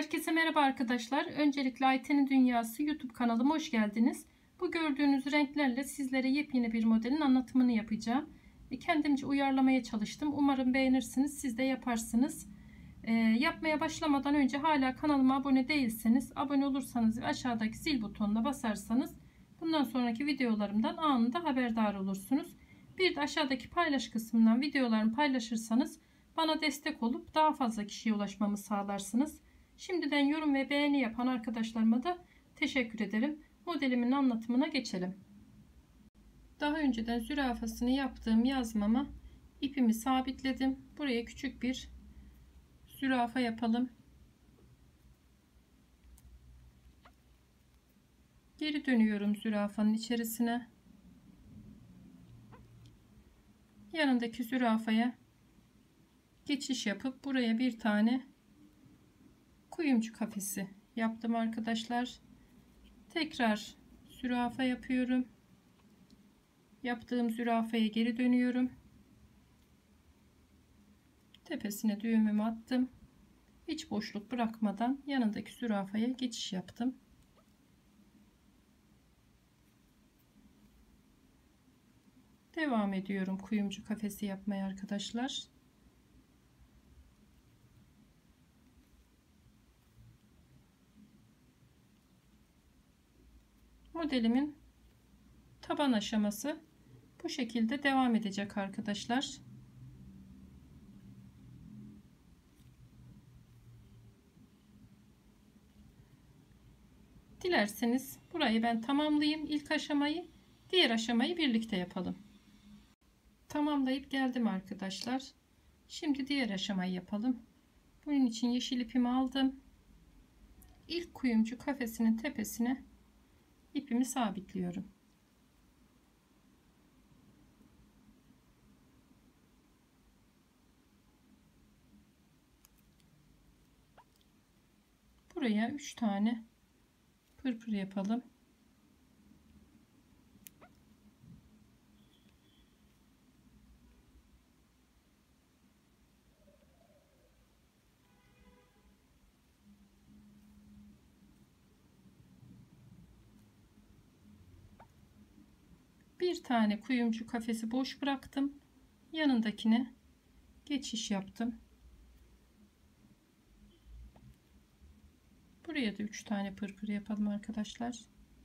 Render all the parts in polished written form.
Herkese merhaba arkadaşlar. Öncelikle Ayten'in Dünyası YouTube kanalıma hoş geldiniz. Bu gördüğünüz renklerle sizlere yepyeni bir modelin anlatımını yapacağım. Kendimce uyarlamaya çalıştım. Umarım beğenirsiniz. Siz de yaparsınız. Yapmaya başlamadan önce hala kanalıma abone değilseniz abone olursanız ve aşağıdaki zil butonuna basarsanız bundan sonraki videolarımdan anında haberdar olursunuz. Bir de aşağıdaki paylaş kısmından videolarımı paylaşırsanız bana destek olup daha fazla kişiye ulaşmamı sağlarsınız. Şimdiden yorum ve beğeni yapan arkadaşlarıma da teşekkür ederim. Modelimin anlatımına geçelim. Daha önceden zürafasını yaptığım yazmama ipimi sabitledim. Buraya küçük bir zürafa yapalım. Geri dönüyorum zürafanın içerisine. Yanındaki zürafaya geçiş yapıp buraya bir tane kuyumcu kafesi yaptım arkadaşlar. Tekrar zürafa yapıyorum. Yaptığım zürafaya geri dönüyorum. Tepesine düğümümü attım. Hiç boşluk bırakmadan yanındaki zürafaya geçiş yaptım. Devam ediyorum kuyumcu kafesi yapmaya arkadaşlar. Modelimin taban aşaması bu şekilde devam edecek arkadaşlar. Dilerseniz burayı ben tamamlayayım. İlk aşamayı, diğer aşamayı birlikte yapalım. Tamamlayıp geldim arkadaşlar. Şimdi diğer aşamayı yapalım. Bunun için yeşil ipimi aldım. İlk kuyumcu kafesinin tepesine ipimi sabitliyorum. Buraya 3 tane pırpır yapalım. Bir tane kuyumcu kafesi boş bıraktım. Yanındakine geçiş yaptım. Buraya da 3 tane pırpır yapalım arkadaşlar.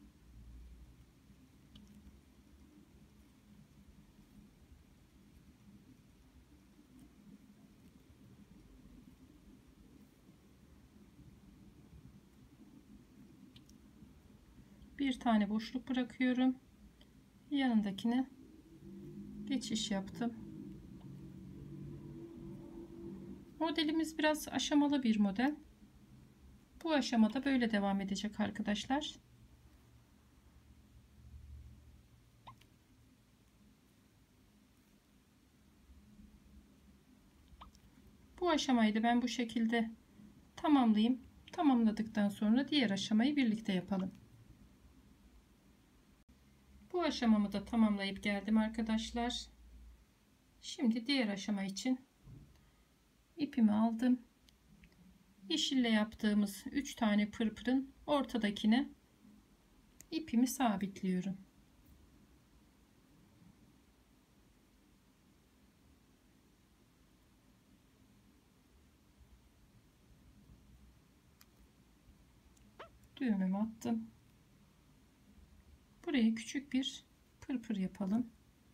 Bir tane boşluk bırakıyorum. Yanındakine geçiş yaptım. Modelimiz biraz aşamalı bir model. Bu aşamada böyle devam edecek arkadaşlar. Bu aşamayı da ben bu şekilde tamamlayayım. Tamamladıktan sonra diğer aşamayı birlikte yapalım. Bu aşamamı da tamamlayıp geldim arkadaşlar. Şimdi diğer aşama için ipimi aldım. Yeşille yaptığımız 3 tane pırpırın ortadakine ipimi sabitliyorum. Düğümümü attım. Buraya küçük bir pırpır yapalım.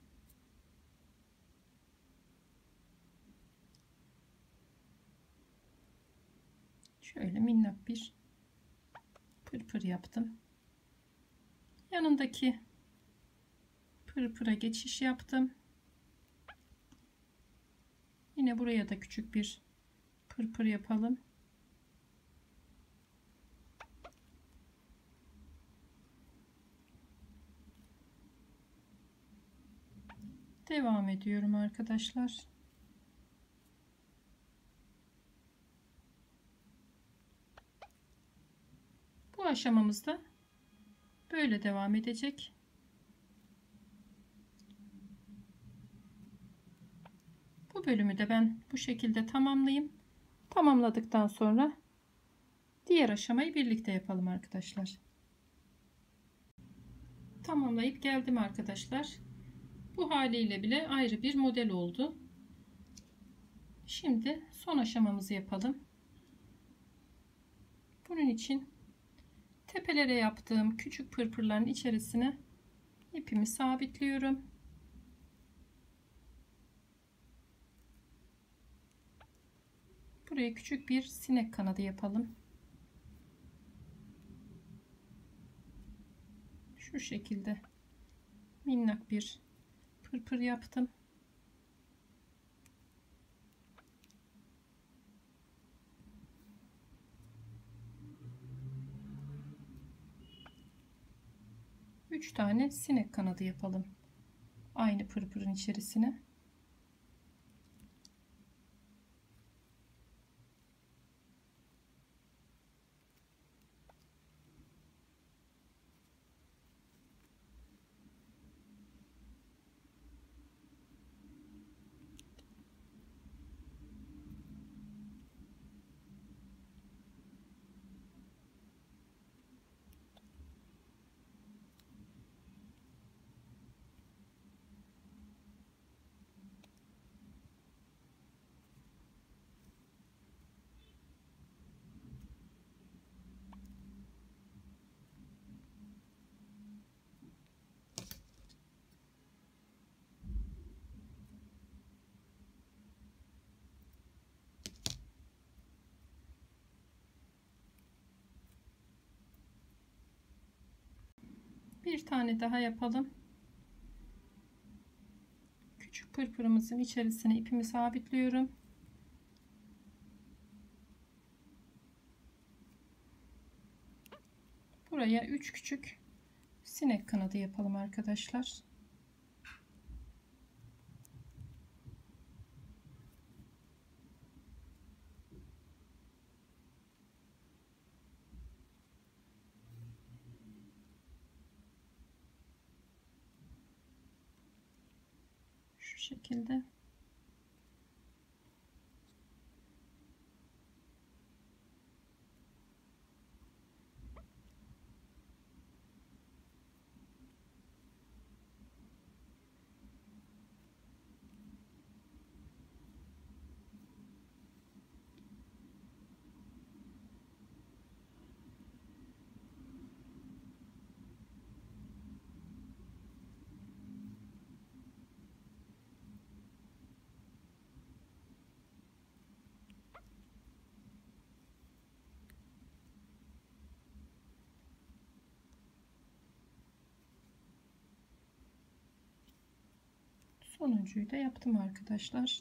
Şöyle minnak bir pırpır yaptım. Yanındaki pırpıra geçiş yaptım. Yine buraya da küçük bir pırpır yapalım. Devam ediyorum arkadaşlar. Bu aşamamızda böyle devam edecek. Bu bölümü de ben bu şekilde tamamlayayım. Tamamladıktan sonra Diğer aşamayı birlikte yapalım arkadaşlar. Tamamlayıp geldim arkadaşlar. Bu haliyle bile ayrı bir model oldu. Şimdi son aşamamızı yapalım. Bunun için tepelere yaptığım küçük pırpırların içerisine ipimi sabitliyorum. Buraya küçük bir sinek kanadı yapalım. Şu şekilde minnak bir pırpır yaptım. Üç tane sinek kanadı yapalım. Aynı pırpırın içerisine. Bir tane daha yapalım. Küçük pırpırımızın içerisine ipimi sabitliyorum. Buraya 3 küçük sinek kanadı yapalım arkadaşlar. Şu şekilde. Sonuncuyu da yaptım arkadaşlar.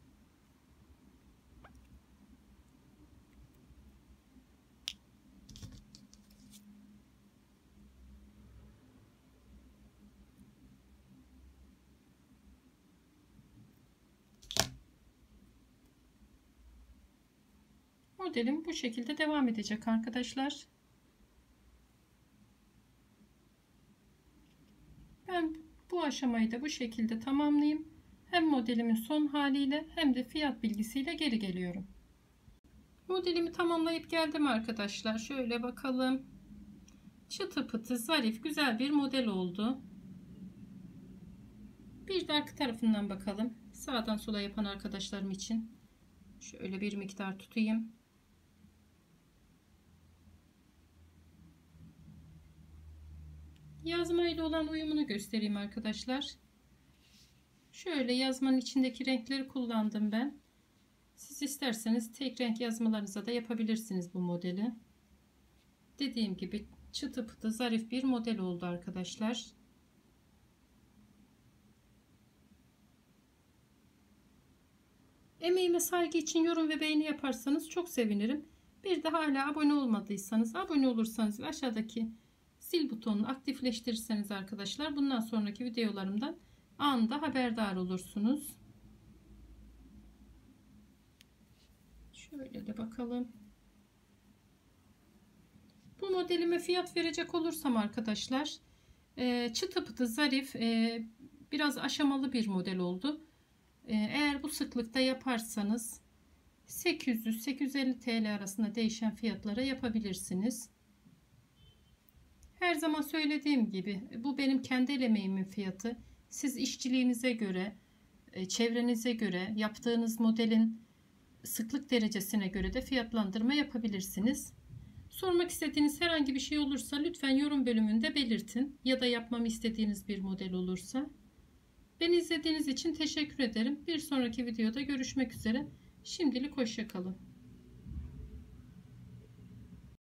Modelim bu şekilde devam edecek arkadaşlar. Ben bu aşamayı da bu şekilde tamamlayayım. Hem modelimin son haliyle hem de fiyat bilgisiyle geri geliyorum. Modelimi tamamlayıp geldim arkadaşlar. Şöyle bakalım. Çıtı pıtı zarif güzel bir model oldu. Bir de arka tarafından bakalım. Sağdan sola yapan arkadaşlarım için. Şöyle bir miktar tutayım. Yazma ile olan uyumunu göstereyim arkadaşlar. Şöyle yazmanın içindeki renkleri kullandım ben. Siz isterseniz tek renk yazmalarınıza da yapabilirsiniz bu modeli. Dediğim gibi çıtı pıtı zarif bir model oldu arkadaşlar. Emeğime saygı için yorum ve beğeni yaparsanız çok sevinirim. Bir de hala abone olmadıysanız abone olursanız ve aşağıdaki zil butonunu aktifleştirirseniz arkadaşlar bundan sonraki videolarımdan anında haberdar olursunuz. Şöyle de bakalım. Bu modelime fiyat verecek olursam arkadaşlar çıtı pıtı zarif biraz aşamalı bir model oldu. Eğer bu sıklıkta yaparsanız 800-850 TL arasında değişen fiyatlara yapabilirsiniz. Her zaman söylediğim gibi bu benim kendi el emeğimin fiyatı. Siz işçiliğinize göre, çevrenize göre, yaptığınız modelin sıklık derecesine göre de fiyatlandırma yapabilirsiniz. Sormak istediğiniz herhangi bir şey olursa lütfen yorum bölümünde belirtin ya da yapmamı istediğiniz bir model olursa. Beni izlediğiniz için teşekkür ederim. Bir sonraki videoda görüşmek üzere. Şimdilik hoşça kalın.